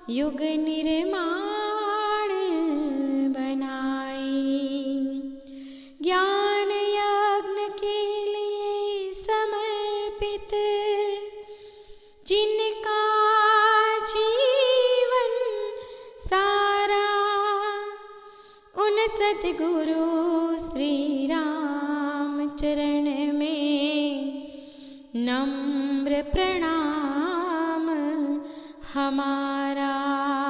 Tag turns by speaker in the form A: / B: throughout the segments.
A: युग निर्माण बनाए। ज्ञान यज्ञ के लिए समर्पित जिनका जीवन सारा, उन सद्गुरु श्री राम चरण में नम्र प्रणाम हमारा।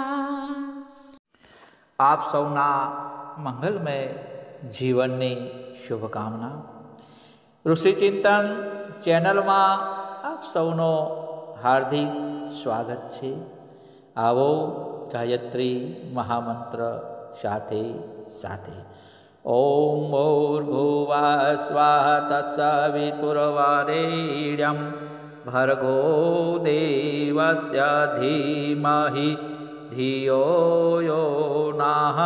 B: आप सौना मंगलमय जीवनની શુભકામના। ઋષિચિંતન ચેનલમાં આપ સૌનો હાર્દિક સ્વાગત છે। આવો ગાયત્રી મહામંત્ર સાથે સાથે ઓમ ભૂર્ભુવઃ સ્વાહ તત્સવિતુર્વરેણ્યં ભર્ગો દેવસ્ય ધીમહિ ધિયો યો નઃ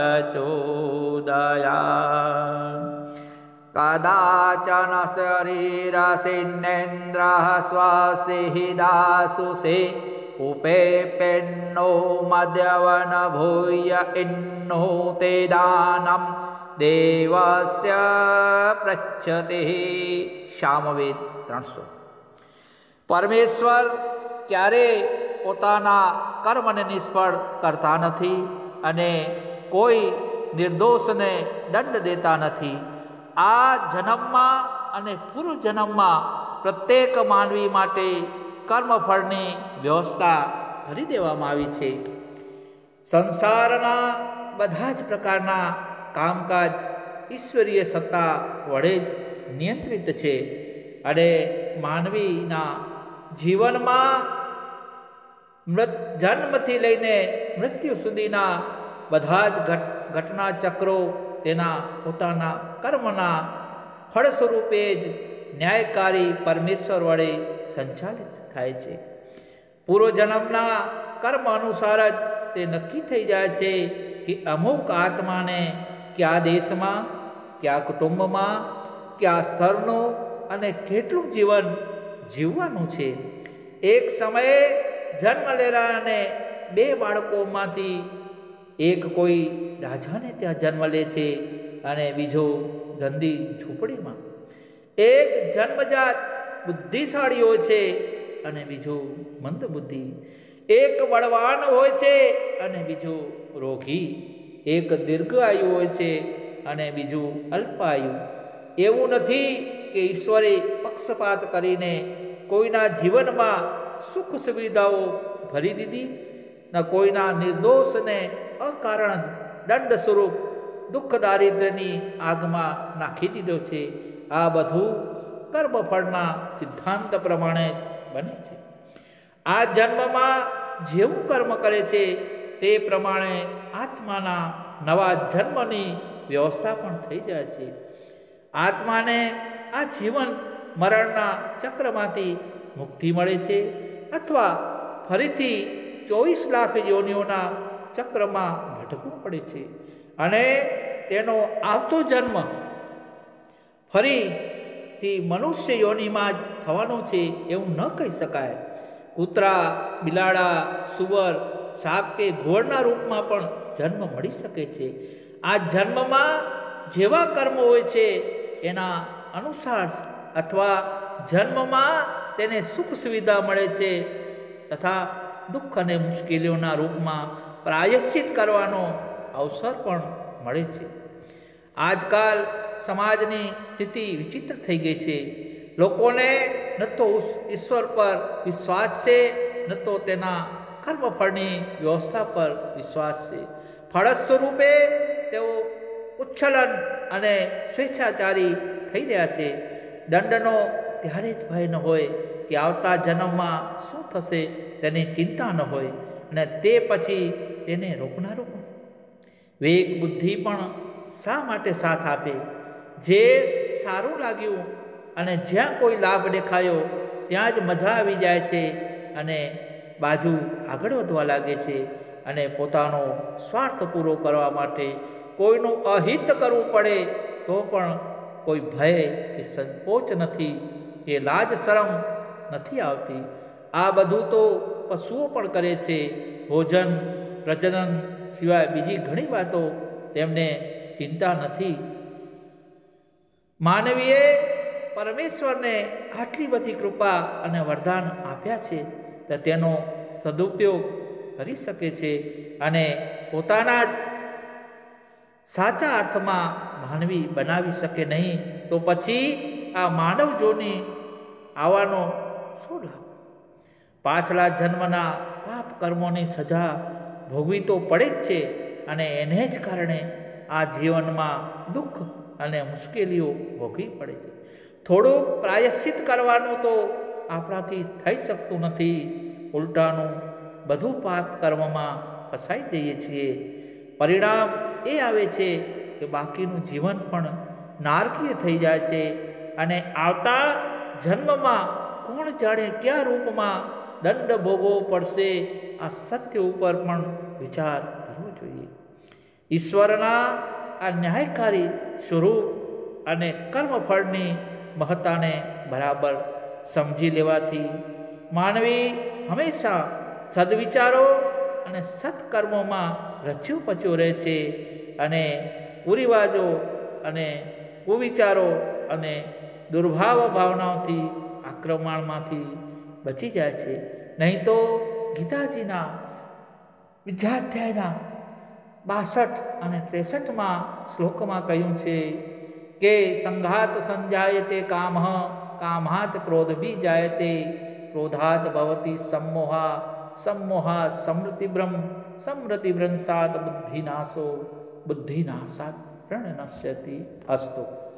B: પ્રચોદયાत्। કદાચન શરીરસિન્નેન્દ્રઃ સ્વસ્ય દાસુષે ઉપેપેન્નો મદ્યવન ભૂય ઇન્નો તે દાનમ દેવસ્ય પૃચ્છતે। સામવેદ 300। પરમેશ્વર ક્યારે પોતાના કર્મને નિષ્ફળ કરતા નથી અને કોઈ નિર્દોષને દંડ દેતા નથી। આ જન્મમાં અને પૂર્વ જન્મમાં પ્રત્યેક માનવી માટે કર્મફળની વ્યવસ્થા કરી દેવામાં આવી છે। સંસારના બધા જ પ્રકારના કામકાજ ઈશ્વરીય સત્તા વડે જ નિયંત્રિત છે અને માનવીના જીવનમાં જન્મથી લઈને મૃત્યુ સુધીના બધા જ ઘટના ચક્રો તેના પોતાના કર્મના ફળ સ્વરૂપે જ ન્યાયકારી પરમેશ્વર વડે સંચાલિત થાય છે। પૂર્વજન્મના કર્મ અનુસાર જ તે નક્કી થઈ જાય છે કે અમુક આત્માને કયા દેશમાં, કયા કુટુંબમાં, કયા સ્તરનું અને કેટલું જીવન જીવવાનું છે। એક સમયે જન્મ લેનારાને 2 બાળકોમાંથી એક કોઈ રાજાને ત્યાં જન્મ લે છે અને બીજો ગંદી ઝૂંપડીમાં। એક જન્મજાત બુદ્ધિશાળી હોય છે અને બીજો મંદ બુદ્ધિ। એક બળવાન હોય છે અને બીજો રોગી। એક દીર્ઘાયુ હોય છે અને બીજું અલ્પાયુ। એવું નથી કે ઈશ્વરે પક્ષપાત કરીને કોઈના જીવનમાં સુખ સુવિધાઓ ભરી દીધી ન કોઈના નિર્દોષને અકારણ દંડ સ્વરૂપ દુઃખ દારિદ્ર્યની આગમાં નાખી દીધો છે। આ બધું કર્મફળના સિદ્ધાંત પ્રમાણે બને છે। આ જન્મમાં જેવું કર્મ કરે છે તે પ્રમાણે આત્માના નવા જન્મની વ્યવસ્થા પણ થઈ જાય છે। આત્માને આ જીવન મરણના ચક્રમાંથી મુક્તિ મળે છે અથવા ફરીથી 24 લાખ યોનિઓના ચક્રમાં ભટકવું પડે છે અને તેનો આવતો જન્મ ફરીથી મનુષ્ય યોનિમાં જ થવાનો છે એવું ન કહી શકાય। કૂતરા, બિલાડા, સુવર, સાપ કે ઘોડના રૂપમાં પણ જન્મ મળી શકે છે। આ જન્મમાં જેવા કર્મ હોય છે એના અનુસાર અથવા જન્મમાં તેને સુખ સુવિધા મળે છે તથા દુઃખ અને મુશ્કેલીઓના રૂપમાં પ્રાયશ્ચિત કરવાનો અવસર પણ મળે છે। આજકાલ સમાજની સ્થિતિ વિચિત્ર થઈ ગઈ છે। લોકોને ન તો ઈશ્વર પર વિશ્વાસ છે ન તો તેના કર્મફળની વ્યવસ્થા પર વિશ્વાસ છે। ફળ સ્વરૂપે તેઓ ઉચ્છલન અને સ્વેચ્છાચારી થઈ રહ્યા છે। દંડનો ત્યારે જ ભય ન હોય કે આવતા જન્મમાં શું થશે તેની ચિંતા ન હોય અને તે પછી તેને રોકનારું પણ। વિવેક બુદ્ધિ પણ શા માટે સાથ આપે? જે સારું લાગ્યું અને જ્યાં કોઈ લાભ દેખાયો ત્યાં જ મજા આવી જાય છે અને બાજુ આગળ વધવા લાગે છે અને પોતાનો સ્વાર્થ પૂરો કરવા માટે કોઈનું અહિત કરવું પડે તો પણ કોઈ ભય કે સંકોચ નથી કે લાજ શરમ નથી આવતી। આ બધું તો પશુઓ પણ કરે છે ભોજન પ્રજનન સિવાય બીજી ઘણી વાતો તેમને ચિંતા નથી. માનવીએ પરમેશ્વરને આટલી બધી કૃપા અને વરદાન આપ્યા છે તો તેનો સદુપયોગ કરી શકે છે અને પોતાના જ સાચા અર્થમાં માનવી બનાવી શકે નહીં તો પછી આ માનવ જોની આવવાનો શું લાભ? પાછલા જન્મના પાપ કર્મોની સજા ભોગવી તો પડે જ છે અને એને જ કારણે આ જીવનમાં દુઃખ અને મુશ્કેલીઓ ભોગવી પડે છે. થોડુંક પ્રાયશ્ચિત કરવાનું તો આપણાથી થઈ શકતું નથી. ઉલટાનું બધું પાપ કર્મમાં ફસાઈ જઈએ છીએ. પરિણામ એ આવે છે કે બાકીનું જીવન પણ નારકીય થઈ જાય છે અને આવતા જન્મમાં કોણ જાણે કયા રૂપમાં દંડ ભોગવવો પડશે આ સત્ય ઉપર પણ વિચાર કરવો જોઈએ. ઈશ્વરના આ ન્યાયકારી સ્વરૂપ અને કર્મફળની મહત્તાને બરાબર સમજી લેવાથી માનવી હંમેશા સદવિચારો અને સત્કર્મોમાં રચ્યું પચ્યું રહે છે અને કુરિવાજો અને કુવિચારો અને દુર્ભાવ ભાવનાઓથી આક્રમણમાંથી બચી જાય છે. નહીં તો ગીતાજીના વિદ્યાધ્યાયના 62 અને 63માં શ્લોકમાં કહ્યું છે કે સંઘાત સંજાયતે કામઃ કામાત ક્રોધ ભી જાયતે ક્રોધાત ભવતી सम्मोहा सम्मोहा समृतिभ्रम समृतिभ्रंसात बुद्धिनाशो बुद्धिनाशात प्रणश्यति. अस्तु.